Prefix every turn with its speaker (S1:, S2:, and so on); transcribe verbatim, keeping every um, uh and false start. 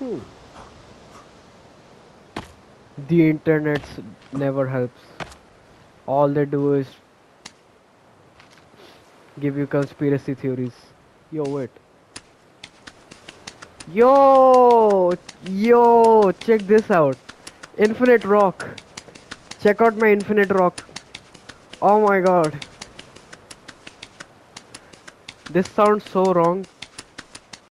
S1: Hmm. The internet never helps. All they do is give you conspiracy theories. Yo, wait. Yo, yo, check this out. Infinite rock. Check out my infinite rock. Oh my god. This sounds so wrong.